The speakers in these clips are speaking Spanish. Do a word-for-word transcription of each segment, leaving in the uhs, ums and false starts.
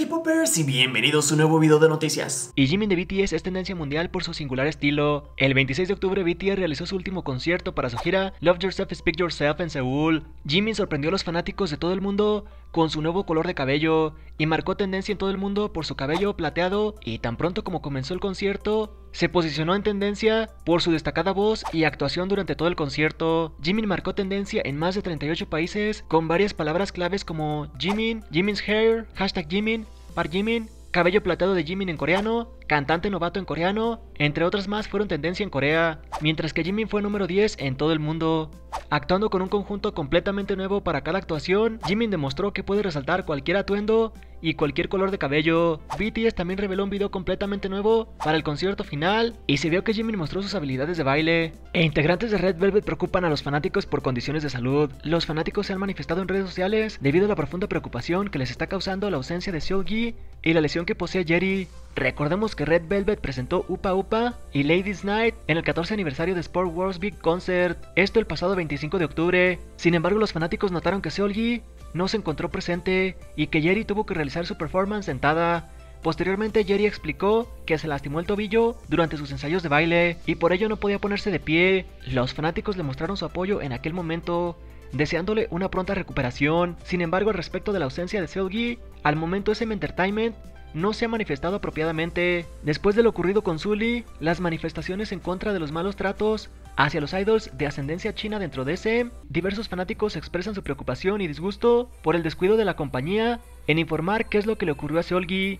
K-popers y bienvenidos a un nuevo video de noticias. Y Jimin de B T S es tendencia mundial por su singular estilo. El veintiséis de octubre B T S realizó su último concierto para su gira Love Yourself Speak Yourself en Seúl. Jimin sorprendió a los fanáticos de todo el mundo con su nuevo color de cabello y marcó tendencia en todo el mundo por su cabello plateado, y tan pronto como comenzó el concierto se posicionó en tendencia por su destacada voz y actuación durante todo el concierto. Jimin marcó tendencia en más de treinta y ocho países con varias palabras claves como Jimin, Jimin's hair, hashtag Jimin, Park Jimin, cabello plateado de Jimin en coreano, cantante novato en coreano, entre otras más fueron tendencia en Corea, mientras que Jimin fue número diez en todo el mundo. Actuando con un conjunto completamente nuevo para cada actuación, Jimin demostró que puede resaltar cualquier atuendo y cualquier color de cabello. B T S también reveló un video completamente nuevo para el concierto final y se vio que Jimin mostró sus habilidades de baile. E integrantes de Red Velvet preocupan a los fanáticos por condiciones de salud. Los fanáticos se han manifestado en redes sociales debido a la profunda preocupación que les está causando la ausencia de Seulgi y la lesión que posee Jerry. Recordemos que Red Velvet presentó Upa Upa y Ladies Night en el catorce aniversario de Sport Wars Big Concert, esto el pasado veinticinco de octubre. Sin embargo, los fanáticos notaron que Seulgi no se encontró presente y que Jerry tuvo que realizar su performance sentada. Posteriormente, Jerry explicó que se lastimó el tobillo durante sus ensayos de baile y por ello no podía ponerse de pie. Los fanáticos le mostraron su apoyo en aquel momento, deseándole una pronta recuperación. Sin embargo, al respecto de la ausencia de Seulgi, al momento S M Entertainment no se ha manifestado apropiadamente. Después de lo ocurrido con Sully, las manifestaciones en contra de los malos tratos hacia los idols de ascendencia china dentro de S M, diversos fanáticos expresan su preocupación y disgusto por el descuido de la compañía en informar qué es lo que le ocurrió a Seulgi.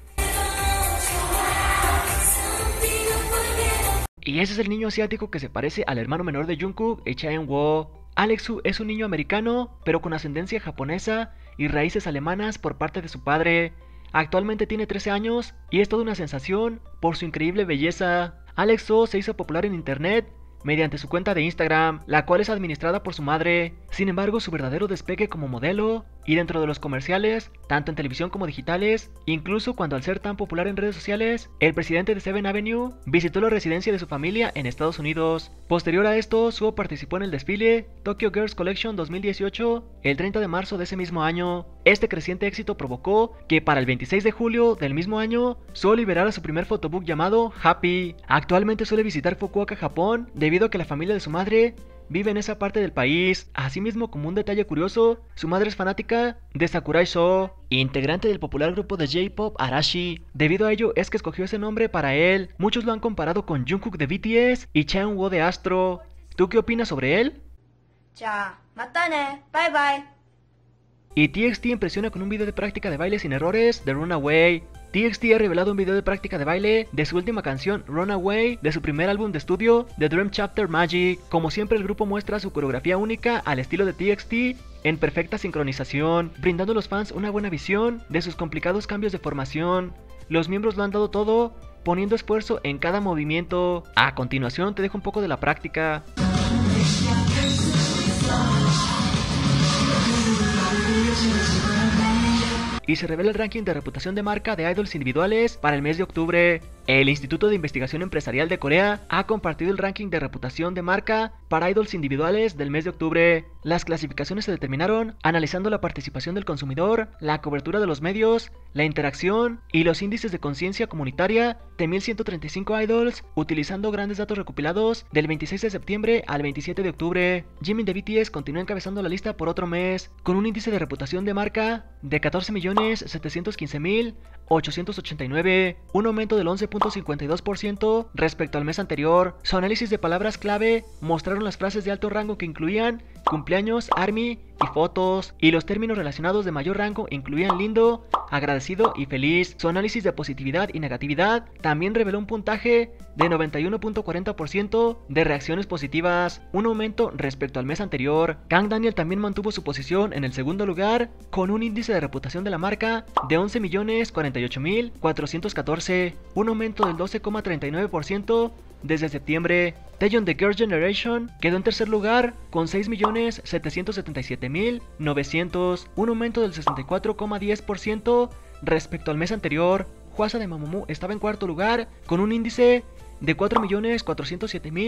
Y ese es el niño asiático que se parece al hermano menor de Jungkook y Chaeyoung. Alexu es un niño americano, pero con ascendencia japonesa y raíces alemanas por parte de su padre. Actualmente tiene trece años y es toda una sensación por su increíble belleza. Alexu se hizo popular en internet mediante su cuenta de Instagram, la cual es administrada por su madre. Sin embargo, su verdadero despegue como modelo y dentro de los comerciales, tanto en televisión como digitales, incluso cuando al ser tan popular en redes sociales, el presidente de Seventh Avenue visitó la residencia de su familia en Estados Unidos. Posterior a esto, Suho participó en el desfile Tokyo Girls Collection dos mil dieciocho el treinta de marzo de ese mismo año. Este creciente éxito provocó que para el veintiséis de julio del mismo año, Suho liberara su primer photobook llamado Happy. Actualmente suele visitar Fukuoka, Japón, debido a que la familia de su madre vive en esa parte del país. Asimismo, como un detalle curioso, su madre es fanática de Sakurai Sho, integrante del popular grupo de J-pop Arashi. Debido a ello es que escogió ese nombre para él. Muchos lo han comparado con Jungkook de B T S y Chaeyoung de Astro. ¿Tú qué opinas sobre él? 자, 맞다네. Bye bye. Y T X T impresiona con un video de práctica de baile sin errores de Runaway. T X T ha revelado un video de práctica de baile de su última canción Runaway de su primer álbum de estudio The Dream Chapter Magic. Como siempre, el grupo muestra su coreografía única al estilo de T X T en perfecta sincronización, brindando a los fans una buena visión de sus complicados cambios de formación. Los miembros lo han dado todo, poniendo esfuerzo en cada movimiento. A continuación te dejo un poco de la práctica. Y se revela el ranking de reputación de marca de idols individuales para el mes de octubre. El Instituto de Investigación Empresarial de Corea ha compartido el ranking de reputación de marca para idols individuales del mes de octubre. Las clasificaciones se determinaron analizando la participación del consumidor, la cobertura de los medios, la interacción y los índices de conciencia comunitaria de mil ciento treinta y cinco idols, utilizando grandes datos recopilados del veintiséis de septiembre al veintisiete de octubre. Jimin de B T S continúa encabezando la lista por otro mes, con un índice de reputación de marca de catorce millones setecientos quince mil ochocientos ochenta y nueve, un aumento del once punto cincuenta y dos por ciento respecto al mes anterior. Su análisis de palabras clave mostraron las frases de alto rango que incluían cumpleaños, ARMY y fotos, y los términos relacionados de mayor rango incluían lindo, agradecido y feliz. Su análisis de positividad y negatividad también reveló un puntaje de noventa y uno punto cuarenta por ciento de reacciones positivas, un aumento respecto al mes anterior. Kang Daniel también mantuvo su posición en el segundo lugar con un índice de reputación de la marca de once millones cuarenta y ocho mil cuatrocientos catorce, un aumento del doce coma treinta y nueve por ciento desde septiembre. Taeyeon de Girls' Generation quedó en tercer lugar con seis millones setecientos setenta y siete mil novecientos, un aumento del sesenta y cuatro coma diez por ciento respecto al mes anterior. Hwasa de Mamamoo estaba en cuarto lugar con un índice de cuatro millones cuatrocientos siete mil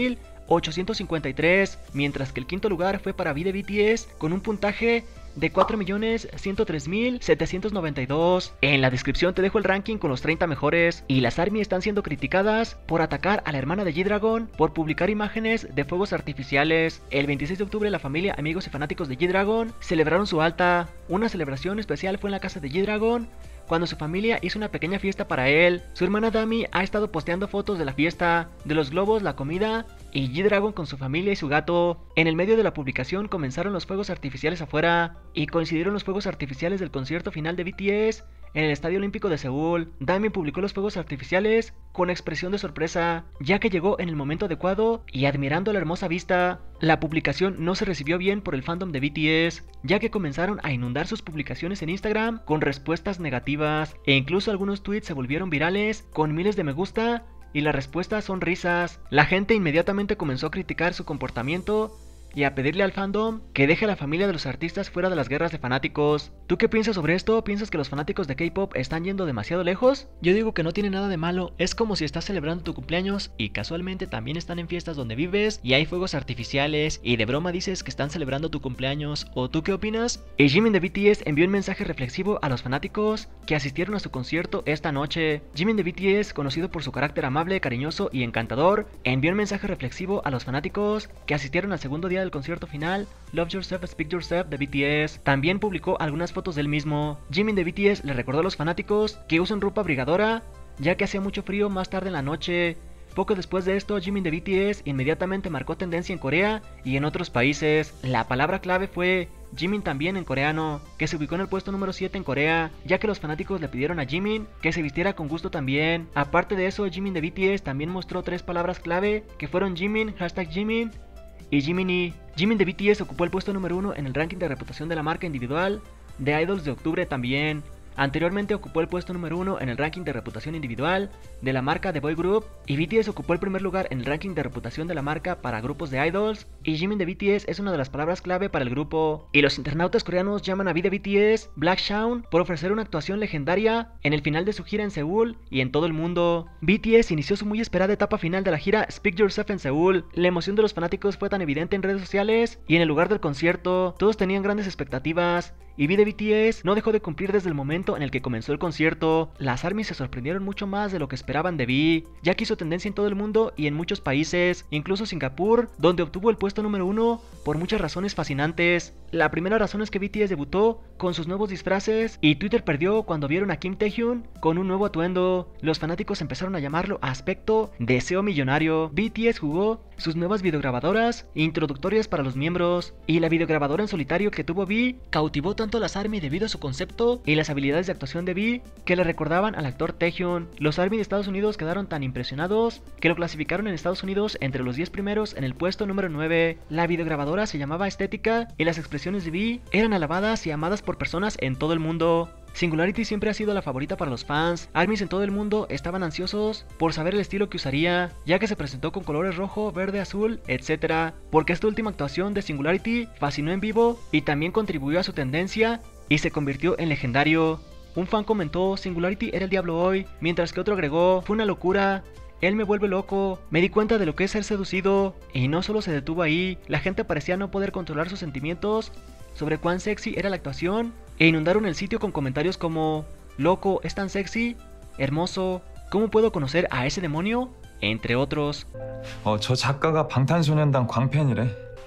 ochocientos cincuenta y tres, mientras que el quinto lugar fue para V de B T S con un puntaje de cuatro millones ciento tres mil setecientos noventa y dos. En la descripción te dejo el ranking con los treinta mejores. Y las ARMY están siendo criticadas por atacar a la hermana de G-Dragon por publicar imágenes de fuegos artificiales. El veintiséis de octubre la familia, amigos y fanáticos de G-Dragon celebraron su alta. Una celebración especial fue en la casa de G-Dragon, cuando su familia hizo una pequeña fiesta para él. Su hermana Dami ha estado posteando fotos de la fiesta, de los globos, la comida y G-Dragon con su familia y su gato. En el medio de la publicación comenzaron los fuegos artificiales afuera y coincidieron los fuegos artificiales del concierto final de B T S en el Estadio Olímpico de Seúl. Dami publicó los fuegos artificiales con expresión de sorpresa, ya que llegó en el momento adecuado y admirando la hermosa vista. La publicación no se recibió bien por el fandom de B T S, ya que comenzaron a inundar sus publicaciones en Instagram con respuestas negativas, e incluso algunos tweets se volvieron virales con miles de me gusta y las respuestas son risas. La gente inmediatamente comenzó a criticar su comportamiento y a pedirle al fandom que deje a la familia de los artistas fuera de las guerras de fanáticos. ¿Tú qué piensas sobre esto? ¿Piensas que los fanáticos de K-pop están yendo demasiado lejos? Yo digo que no tiene nada de malo. Es como si estás celebrando tu cumpleaños y casualmente también están en fiestas donde vives y hay fuegos artificiales y de broma dices que están celebrando tu cumpleaños. ¿O tú qué opinas? Y Jimin de B T S envió un mensaje reflexivo a los fanáticos que asistieron a su concierto esta noche. Jimin de B T S, conocido por su carácter amable, cariñoso y encantador, envió un mensaje reflexivo a los fanáticos que asistieron al segundo día del concierto final Love Yourself, Speak Yourself de B T S. También publicó algunas fotos del mismo. Jimin de B T S le recordó a los fanáticos que usen ropa abrigadora, ya que hacía mucho frío más tarde en la noche. Poco después de esto, Jimin de B T S inmediatamente marcó tendencia en Corea y en otros países. La palabra clave fue Jimin también en coreano, que se ubicó en el puesto número siete en Corea, ya que los fanáticos le pidieron a Jimin que se vistiera con gusto también. Aparte de eso, Jimin de B T S también mostró tres palabras clave, que fueron Jimin, hashtag Jimin y Jiminy. Jimin de B T S ocupó el puesto número uno en el ranking de reputación de la marca individual de Idols de octubre también. Anteriormente ocupó el puesto número uno en el ranking de reputación individual de la marca The Boy Group, y B T S ocupó el primer lugar en el ranking de reputación de la marca para grupos de idols, y Jimin de B T S es una de las palabras clave para el grupo. Y los internautas coreanos llaman a V de B T S Black Shawn por ofrecer una actuación legendaria en el final de su gira en Seúl y en todo el mundo. B T S inició su muy esperada etapa final de la gira Speak Yourself en Seúl. La emoción de los fanáticos fue tan evidente en redes sociales y en el lugar del concierto. Todos tenían grandes expectativas y V de B T S no dejó de cumplir desde el momento en el que comenzó el concierto. Las ARMY se sorprendieron mucho más de lo que esperaban de V, ya que hizo tendencia en todo el mundo y en muchos países, incluso Singapur, donde obtuvo el puesto número uno por muchas razones fascinantes. La primera razón es que B T S debutó con sus nuevos disfraces y Twitter perdió cuando vieron a Kim Taehyun con un nuevo atuendo. Los fanáticos empezaron a llamarlo aspecto deseo millonario. B T S jugó sus nuevas videograbadoras introductorias para los miembros, y la videograbadora en solitario que tuvo V cautivó tanto a las ARMY debido a su concepto y las habilidades de actuación de V que le recordaban al actor Taehyun. Los ARMY de Estados Unidos quedaron tan impresionados que lo clasificaron en Estados Unidos entre los diez primeros en el puesto número nueve. La videograbadora se llamaba Estética y las expresiones de V eran alabadas y amadas por personas en todo el mundo. Singularity siempre ha sido la favorita para los fans. ARMYs en todo el mundo estaban ansiosos por saber el estilo que usaría, ya que se presentó con colores rojo, verde, azul, etcétera, porque esta última actuación de Singularity fascinó en vivo y también contribuyó a su tendencia y se convirtió en legendario. Un fan comentó: Singularity era el diablo hoy, mientras que otro agregó: fue una locura, él me vuelve loco, me di cuenta de lo que es ser seducido. Y no solo se detuvo ahí, la gente parecía no poder controlar sus sentimientos sobre cuán sexy era la actuación, e inundaron el sitio con comentarios como: loco, es tan sexy, hermoso, ¿cómo puedo conocer a ese demonio? Entre otros. 어, 저 작가가 방탄소년단 광팬이래.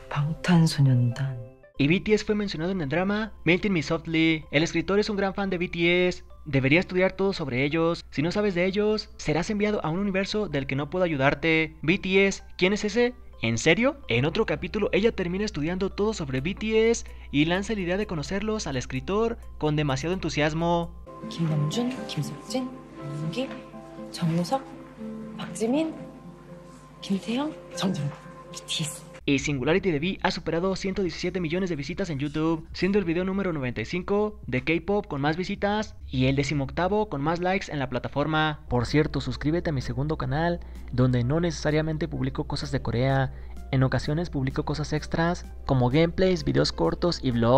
방탄소년단. Y B T S fue mencionado en el drama Melting Me Softly. El escritor es un gran fan de B T S. Debería estudiar todo sobre ellos. Si no sabes de ellos, serás enviado a un universo del que no puedo ayudarte. B T S, ¿quién es ese? ¿En serio? En otro capítulo ella termina estudiando todo sobre B T S y lanza la idea de conocerlos al escritor con demasiado entusiasmo. 김남준, 김석진, 문기, 정우석, 박지민, 김태형, 정정, B T S. Y Singularity de V ha superado ciento diecisiete millones de visitas en YouTube, siendo el video número noventa y cinco de K-pop con más visitas y el decimoctavo con más likes en la plataforma. Por cierto, suscríbete a mi segundo canal, donde no necesariamente publico cosas de Corea. En ocasiones publico cosas extras, como gameplays, videos cortos y vlogs.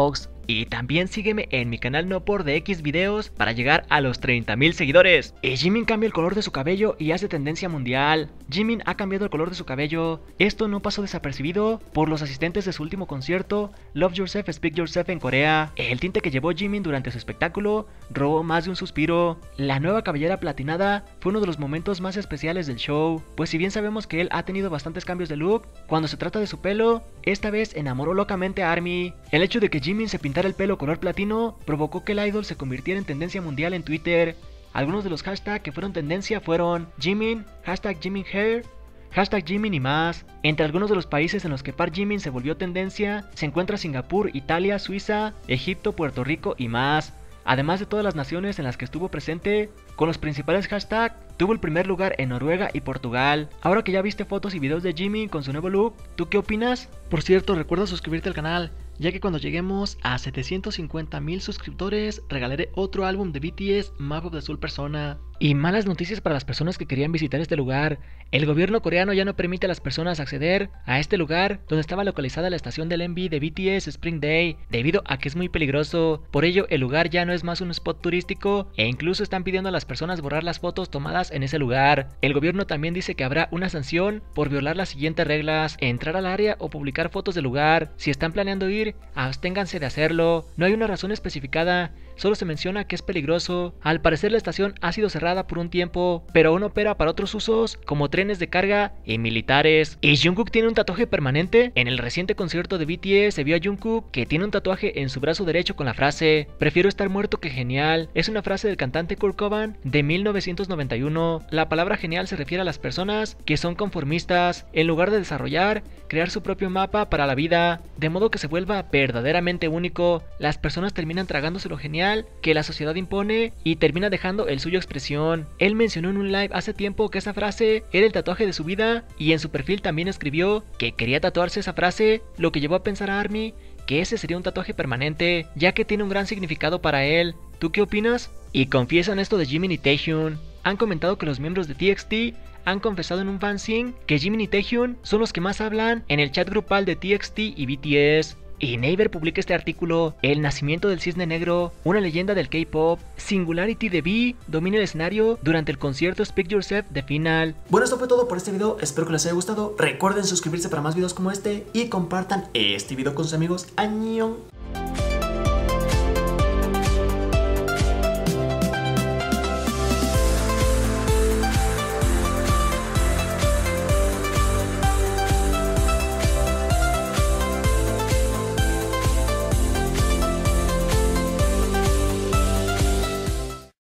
Y también sígueme en mi canal No Por de X Videos para llegar a los treinta mil seguidores. Y Jimin cambia el color de su cabello y hace tendencia mundial. Jimin ha cambiado el color de su cabello. Esto no pasó desapercibido por los asistentes de su último concierto, Love Yourself, Speak Yourself en Corea. El tinte que llevó Jimin durante su espectáculo robó más de un suspiro. La nueva cabellera platinada fue uno de los momentos más especiales del show, pues si bien sabemos que él ha tenido bastantes cambios de look, cuando se trata de su pelo, esta vez enamoró locamente a ARMY. El hecho de que Jimin se pintara el pelo color platino provocó que el idol se convirtiera en tendencia mundial en Twitter. Algunos de los hashtags que fueron tendencia fueron Jimin, hashtag Jimin Hair, hashtag Jimin y más. Entre algunos de los países en los que Park Jimin se volvió tendencia se encuentra Singapur, Italia, Suiza, Egipto, Puerto Rico y más. Además de todas las naciones en las que estuvo presente, con los principales hashtags, tuvo el primer lugar en Noruega y Portugal. Ahora que ya viste fotos y videos de Jimin con su nuevo look, ¿tú qué opinas? Por cierto, recuerda suscribirte al canal, ya que cuando lleguemos a setecientos cincuenta mil suscriptores, regalaré otro álbum de B T S, Map of the Soul Persona. Y malas noticias para las personas que querían visitar este lugar. El gobierno coreano ya no permite a las personas acceder a este lugar donde estaba localizada la estación del M V de B T S Spring Day, debido a que es muy peligroso. Por ello, el lugar ya no es más un spot turístico e incluso están pidiendo a las personas borrar las fotos tomadas en ese lugar. El gobierno también dice que habrá una sanción por violar las siguientes reglas: entrar al área o publicar fotos del lugar. Si están planeando ir, absténganse de hacerlo. No hay una razón especificada, solo se menciona que es peligroso. Al parecer la estación ha sido cerrada por un tiempo, pero aún opera para otros usos como trenes de carga y militares. Y Jungkook tiene un tatuaje permanente. En el reciente concierto de B T S se vio a Jungkook que tiene un tatuaje en su brazo derecho con la frase "Prefiero estar muerto que genial". Es una frase del cantante Kurt Cobain de mil novecientos noventa y uno. La palabra genial se refiere a las personas que son conformistas en lugar de desarrollar, crear su propio mapa para la vida, de modo que se vuelva verdaderamente único. Las personas terminan tragándose lo genial que la sociedad impone y termina dejando el suyo expresión. Él mencionó en un live hace tiempo que esa frase era el tatuaje de su vida y en su perfil también escribió que quería tatuarse esa frase, lo que llevó a pensar a ARMY que ese sería un tatuaje permanente, ya que tiene un gran significado para él. ¿Tú qué opinas? Y confiesan esto de Jimin y Taehyung. Han comentado que los miembros de T X T han confesado en un fanzine que Jimin y Taehyung son los que más hablan en el chat grupal de T X T y B T S. Y Naver publica este artículo: el nacimiento del cisne negro, una leyenda del K-pop. Singularity de V domina el escenario durante el concierto Speak Yourself de Final. Bueno, esto fue todo por este video, espero que les haya gustado. Recuerden suscribirse para más videos como este y compartan este video con sus amigos. ¡Añón!